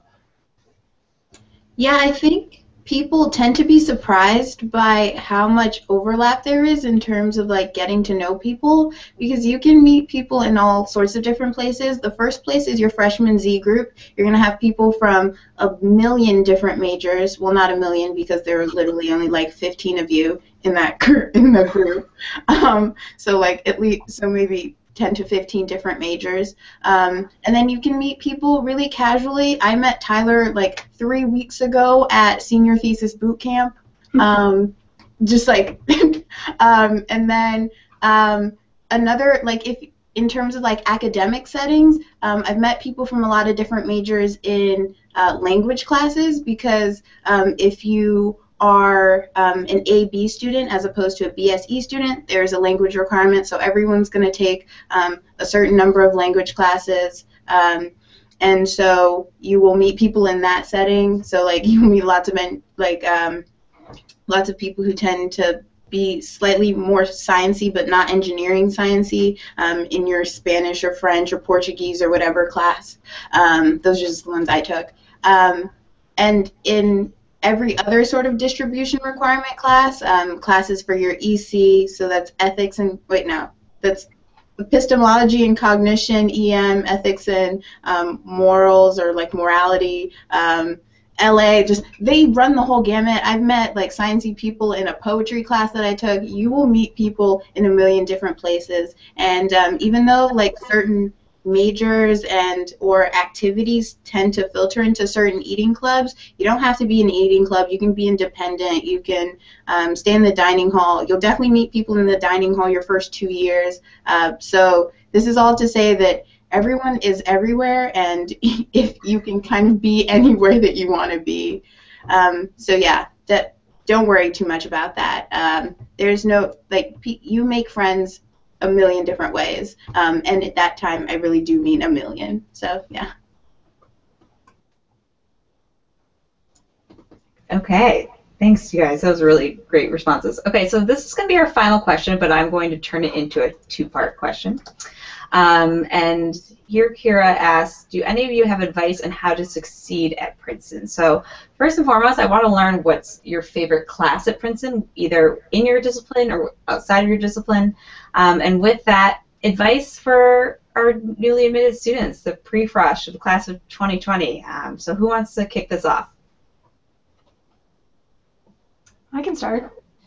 Yeah, I think people tend to be surprised by how much overlap there is in terms of like getting to know people, because you can meet people in all sorts of different places. The first place is your freshman Z group. You're going to have people from a million different majors. Well, not a million, because there are literally only like 15 of you in that in the group. So like at least, so maybe 10 to 15 different majors. And then you can meet people really casually. I met Tyler like 3 weeks ago at senior thesis boot camp. Just like, and then another, like if in terms of like academic settings, I've met people from a lot of different majors in language classes, because if you are an AB student as opposed to a BSE student, there's a language requirement, so everyone's going to take a certain number of language classes, and so you will meet people in that setting. So like you meet lots of lots of people who tend to be slightly more sciencey but not engineering sciencey in your Spanish or French or Portuguese or whatever class. Those are just the ones I took. And in every other sort of distribution requirement class, classes for your EC, so that's ethics and, that's epistemology and cognition, EM, ethics and morals or like morality, LA, just they run the whole gamut. I've met like sciencey people in a poetry class that I took. You will meet people in a million different places, and even though like certain majors and or activities tend to filter into certain eating clubs, you don't have to be in an eating club. You can be independent. You can stay in the dining hall. You'll definitely meet people in the dining hall your first 2 years. So this is all to say that everyone is everywhere, and if you can kind of be anywhere that you want to be. So yeah, don't worry too much about that. There's no, like, you make friends a million different ways, and at that time I really do mean a million. So yeah. Okay, Thanks, you guys. That was really great responses. Okay, so this is going to be our final question, but I'm going to turn it into a two-part question. And here Kira asks, do any of you have advice on how to succeed at Princeton? So first and foremost, I want to learn what's your favorite class at Princeton, either in your discipline or outside of your discipline. And with that, advice for our newly admitted students, the pre-frosh of the class of 2020. So who wants to kick this off? I can start.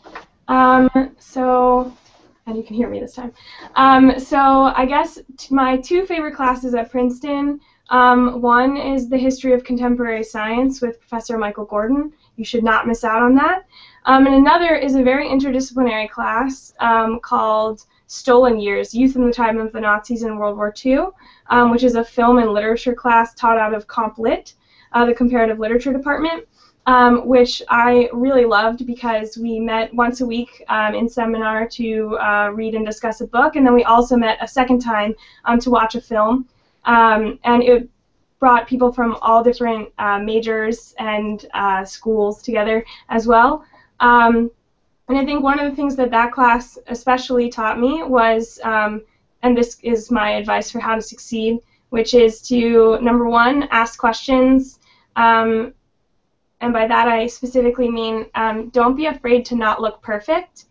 And you can hear me this time. So I guess my two favorite classes at Princeton, one is the History of Contemporary Science with Professor Michael Gordon. You should not miss out on that. And another is a very interdisciplinary class called Stolen Years, Youth in the Time of the Nazis in World War II, which is a film and literature class taught out of Comp Lit, the comparative literature department. Which I really loved because we met once a week in seminar to read and discuss a book, and then we also met a second time to watch a film. And it brought people from all different majors and schools together as well. And I think one of the things that that class especially taught me was, and this is my advice for how to succeed, which is to, number one, ask questions. And by that I specifically mean don't be afraid to not look perfect.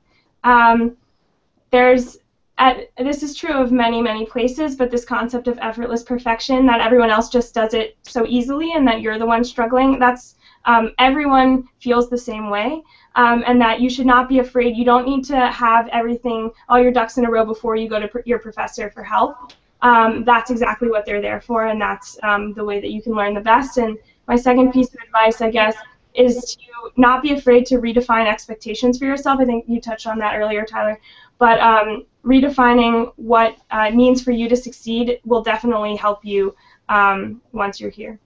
This is true of many, many places, but this concept of effortless perfection, that everyone else just does it so easily and that you're the one struggling, that's everyone feels the same way, and that you should not be afraid. You don't need to have everything, all your ducks in a row before you go to your professor for help. That's exactly what they're there for, and that's the way that you can learn the best. And my second piece of advice, I guess, is to not be afraid to redefine expectations for yourself. I think you touched on that earlier, Tyler. But redefining what it means for you to succeed will definitely help you once you're here.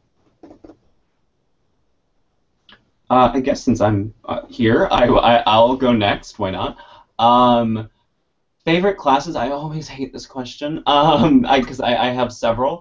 I guess since I'm here, I'll go next. Why not? Favorite classes? I always hate this question because I have several.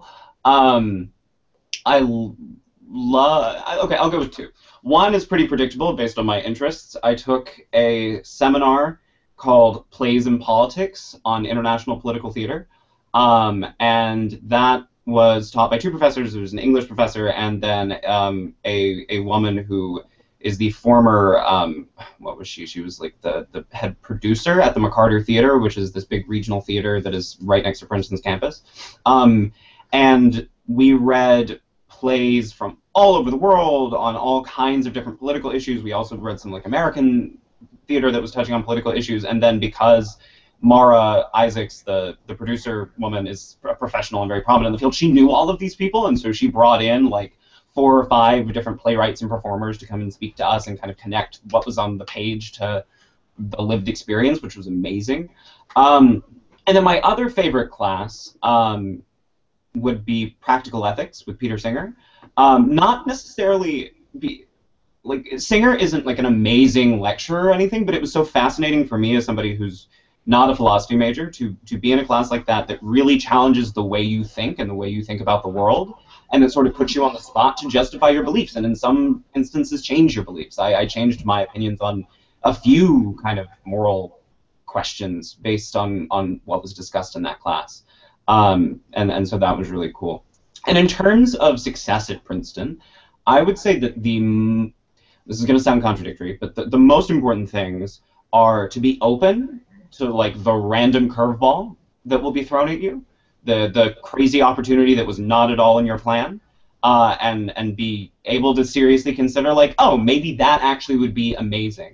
Okay, I'll go with two. One is pretty predictable based on my interests. I took a seminar called Plays and Politics on International Political Theater, and that was taught by two professors. There was an English professor and then a woman who is the former, what was she? She was like the head producer at the McCarter Theater, which is this big regional theater that is right next to Princeton's campus. And we read plays from all over the world on all kinds of different political issues. We also read some like American theater that was touching on political issues, and then because Mara Isaacs, the producer woman, is a professional and very prominent in the field, she knew all of these people, and so she brought in like 4 or 5 different playwrights and performers to come and speak to us and kind of connect what was on the page to the lived experience, which was amazing. And then my other favorite class would be Practical Ethics with Peter Singer. Not necessarily Singer isn't like an amazing lecturer or anything, but it was so fascinating for me as somebody who's not a philosophy major to be in a class like that really challenges the way you think and the way you think about the world, and that sort of puts you on the spot to justify your beliefs, and in some instances change your beliefs. I changed my opinions on a few kind of moral questions based on what was discussed in that class. And so that was really cool. And in terms of success at Princeton, I would say that this is going to sound contradictory, but the most important things are to be open to like the random curveball that will be thrown at you, the crazy opportunity that was not at all in your plan, and be able to seriously consider like, oh, maybe that actually would be amazing.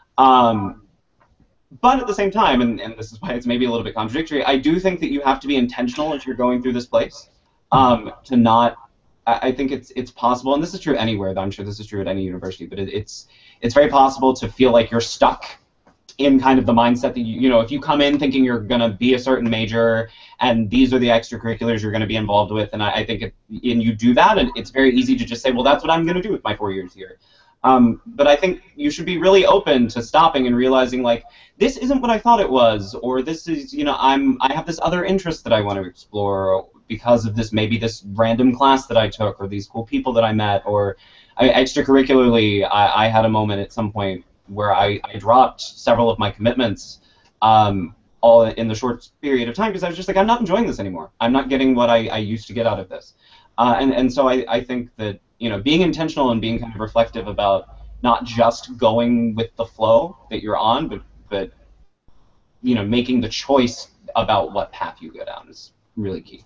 But at the same time, and this is why it's maybe a little bit contradictory, I do think that you have to be intentional as you're going through this place. To not, I think it's possible, and this is true anywhere, though I'm sure this is true at any university, but it's very possible to feel like you're stuck in kind of the mindset that you know, if you come in thinking you're going to be a certain major and these are the extracurriculars you're going to be involved with, and I think and you do that, and it's very easy to just say, well, that's what I'm going to do with my 4 years here. But I think you should be really open to stopping and realizing, like, this isn't what I thought it was, or this is, you know, I have this other interest that I want to explore because of this, maybe this random class that I took, or these cool people that I met, or extracurricularly, I had a moment at some point where I dropped several of my commitments all in the short period of time because I was just like, I'm not enjoying this anymore. I'm not getting what I used to get out of this. And so I think that, you know, being intentional and being kind of reflective about not just going with the flow that you're on, but you know, making the choice about what path you go down is really key.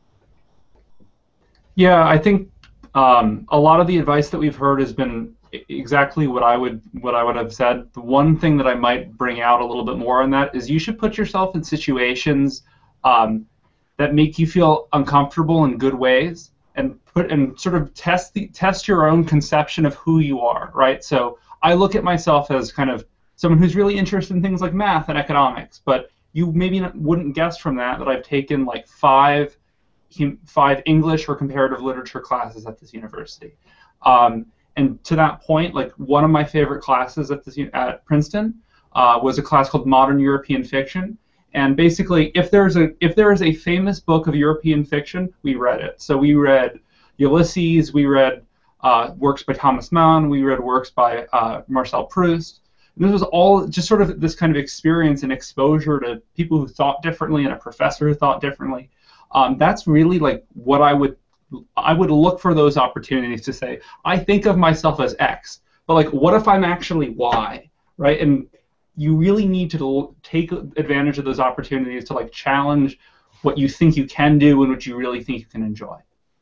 Yeah, I think a lot of the advice that we've heard has been exactly what I would have said. The one thing that I might bring out a little bit more on that is you should put yourself in situations that make you feel uncomfortable in good ways, and sort of test your own conception of who you are, right? So I look at myself as kind of someone who's really interested in things like math and economics, but you maybe wouldn't guess from that I've taken like five English or comparative literature classes at this university. And to that point, like one of my favorite classes at Princeton was a class called Modern European Fiction. And basically, if there is a famous book of European fiction, we read it. So we read Ulysses, we read works by Thomas Mann, we read works by Marcel Proust. And this was all just sort of this kind of experience and exposure to people who thought differently and a professor who thought differently. That's really like what I would look for those opportunities to say, I think of myself as X, but like what if I'm actually Y, right? And you really need to take advantage of those opportunities to like challenge what you think you can do and what you really think you can enjoy.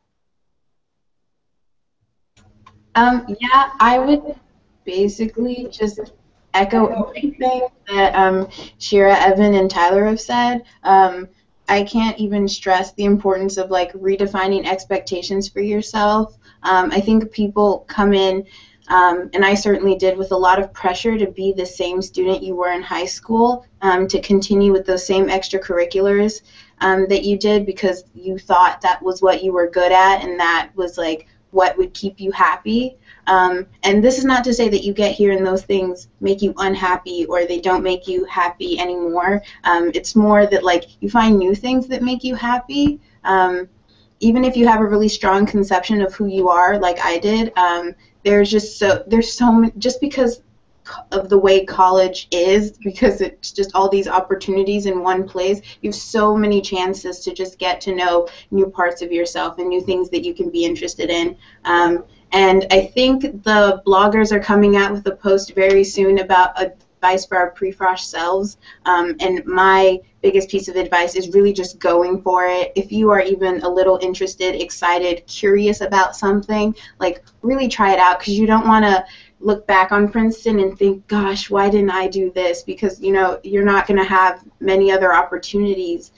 Yeah, I would basically just echo everything that Shira, Evan, and Tyler have said. I can't even stress the importance of like redefining expectations for yourself. I think people come in, and I certainly did, with a lot of pressure to be the same student you were in high school, to continue with those same extracurriculars that you did because you thought that was what you were good at and that was like what would keep you happy. And this is not to say that you get here and those things make you unhappy or they don't make you happy anymore. It's more that like you find new things that make you happy. Even if you have a really strong conception of who you are, like I did, there's so many, just because of the way college is, because it's just all these opportunities in one place, you have so many chances to just get to know new parts of yourself and new things that you can be interested in. And I think the bloggers are coming out with a post very soon about advice for our pre-frosh selves. And my biggest piece of advice is really just going for it. If you are even a little interested, excited, curious about something, like really try it out, because you don't want to look back on Princeton and think, gosh, why didn't I do this? Because, you know, you're not going to have many other opportunities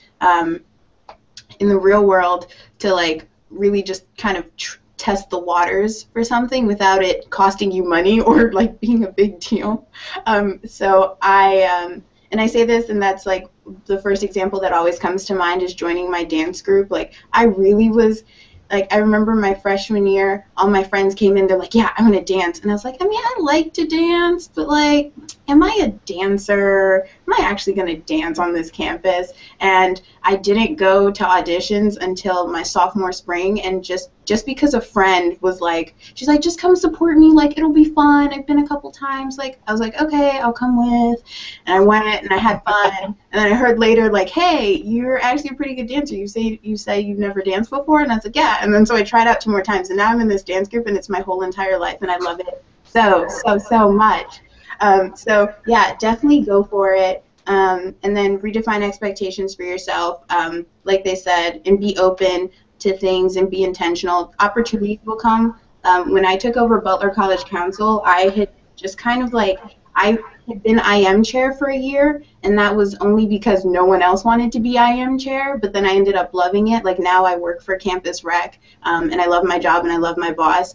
in the real world to like really just kind of test the waters for something without it costing you money or like being a big deal. So and I say this, and that's like the first example that always comes to mind is joining my dance group. Like I really was, like I remember my freshman year, all my friends came in, they're like, yeah, I'm going to dance. And I was like, I mean, I like to dance, but like, am I a dancer? Am I actually going to dance on this campus? And I didn't go to auditions until my sophomore spring, and just because a friend was like, she's like, just come support me, like it'll be fun, I've been a couple times, like I was like, okay, I'll come with, and I went and I had fun, and then I heard later like, hey, you're actually a pretty good dancer, you say you've never danced before, and I was like, yeah, and then so I tried out 2 more times, and now I'm in this dance group and it's my whole entire life and I love it so much. So yeah, definitely go for it. And then redefine expectations for yourself, like they said, and be open to things and be intentional. Opportunities will come. When I took over Butler College Council, I had just kind of like, I had been IM chair for a year, and that was only because no one else wanted to be IM chair, but then I ended up loving it. Like now I work for Campus Rec, and I love my job and I love my boss.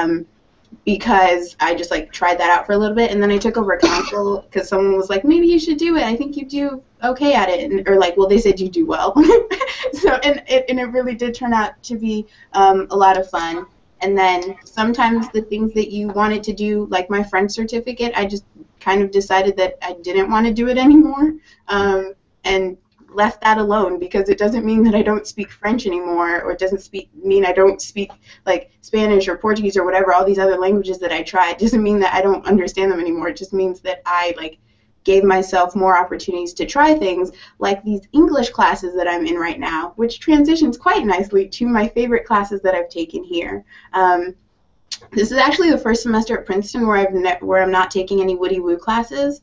Because I just like tried that out for a little bit, and then I took over council because someone was like, maybe you should do it, I think you do okay at it, and, or like, well, they said you do well. So and it really did turn out to be a lot of fun. And then sometimes the things that you wanted to do, like my French certificate, I just kind of decided that I didn't want to do it anymore, and left that alone, because it doesn't mean that I don't speak French anymore, or it doesn't mean I don't speak like Spanish or Portuguese or whatever, all these other languages that I tried. It doesn't mean that I don't understand them anymore. It just means that I like gave myself more opportunities to try things like these English classes that I'm in right now, which transitions quite nicely to my favorite classes that I've taken here. This is actually the first semester at Princeton where I'm not taking any Woody Woo classes.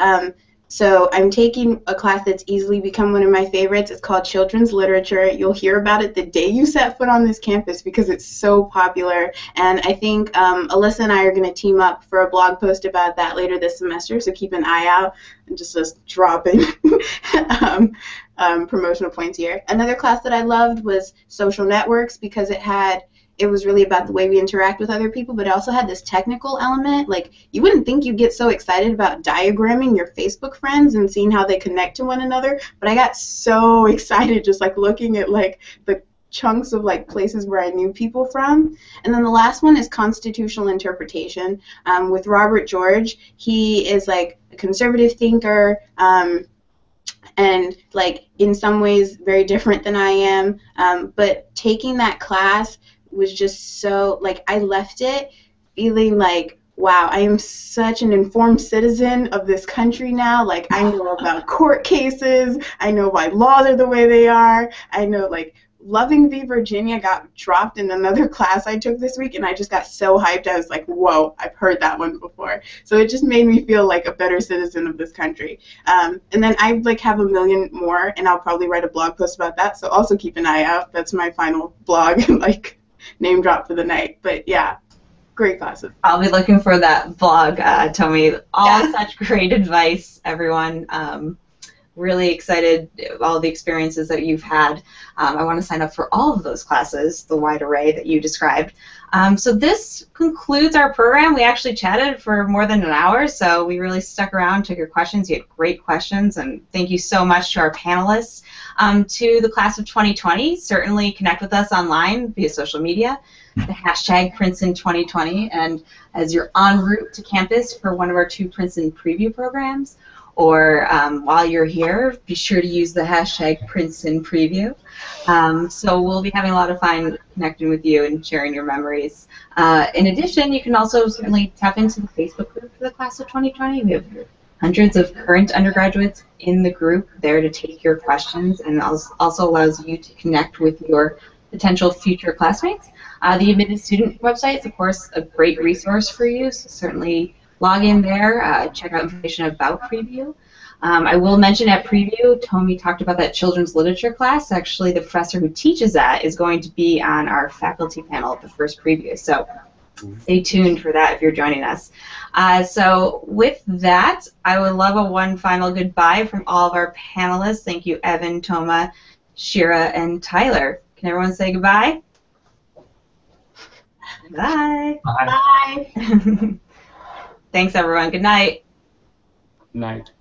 So I'm taking a class that's easily become one of my favorites. It's called Children's Literature. You'll hear about it the day you set foot on this campus because it's so popular. And I think Alyssa and I are going to team up for a blog post about that later this semester, so keep an eye out. And just us dropping promotional points here. Another class that I loved was Social Networks, because it was really about the way we interact with other people, but it also had this technical element. Like, you wouldn't think you'd get so excited about diagramming your Facebook friends and seeing how they connect to one another, but I got so excited just like looking at like the chunks of like places where I knew people from. And then the last one is constitutional interpretation with Robert George. He is like a conservative thinker, and like in some ways very different than I am, but taking that class was just so, like, I left it feeling like, wow, I am such an informed citizen of this country now. Like, I know about court cases, I know why laws are the way they are, I know, like, Loving v. Virginia got dropped in another class I took this week, and I just got so hyped. I was like, whoa, I've heard that one before. So it just made me feel like a better citizen of this country. And then I like have a million more, and I'll probably write a blog post about that, so also keep an eye out. That's my final blog, like, name drop for the night. But yeah, great classes. I'll be looking for that vlog, Tomi. All such great advice, everyone. Really excited all the experiences that you've had. I want to sign up for all of those classes, the wide array that you described. So this concludes our program. We actually chatted for more than an hour, so we really stuck around, took your questions. You had great questions, and thank you so much to our panelists. To the class of 2020, certainly connect with us online via social media, the hashtag Princeton 2020, and as you're en route to campus for one of our 2 Princeton preview programs, or while you're here, be sure to use the hashtag Princeton Preview. So we'll be having a lot of fun connecting with you and sharing your memories. In addition, you can also certainly tap into the Facebook group for the class of 2020. We have hundreds of current undergraduates in the group there to take your questions, and also allows you to connect with your potential future classmates. The admitted student website is, of course, a great resource for you, so certainly log in there, check out information about Preview. I will mention at Preview, Tomi talked about that children's literature class. Actually, the professor who teaches that is going to be on our faculty panel at the first Preview, so stay tuned for that if you're joining us. So with that, I would love one final goodbye from all of our panelists. Thank you, Evan, Toma, Shira, and Tyler. Can everyone say goodbye? Bye. Bye. Thanks, everyone. Good night. Night.